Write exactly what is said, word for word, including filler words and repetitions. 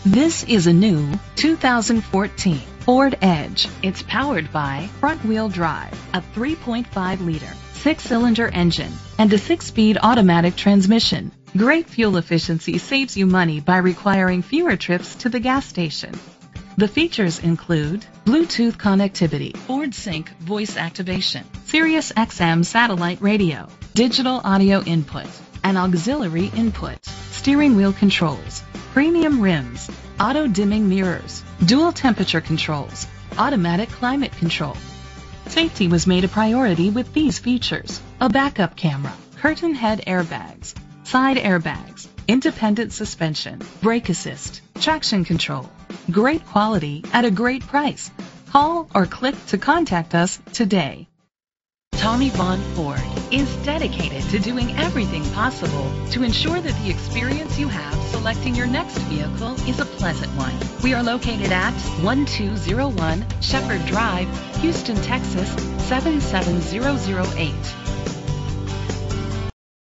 This is a new two thousand fourteen Ford Edge. It's powered by front-wheel drive, a three point five liter six-cylinder engine, and a six-speed automatic transmission. Great fuel efficiency saves you money by requiring fewer trips to the gas station. The features include Bluetooth connectivity, Ford Sync voice activation, Sirius X M satellite radio, digital audio input, an auxiliary input, steering wheel controls, premium rims, auto-dimming mirrors, dual temperature controls, automatic climate control. Safety was made a priority with these features: a backup camera, curtain head airbags, side airbags, independent suspension, brake assist, traction control. Great quality at a great price. Call or click to contact us today. Tommy Vaughn Ford is dedicated to doing everything possible to ensure that the experience you have selecting your next vehicle is a pleasant one. We are located at one two zero one Shepherd Drive, Houston, Texas seven seven zero zero eight.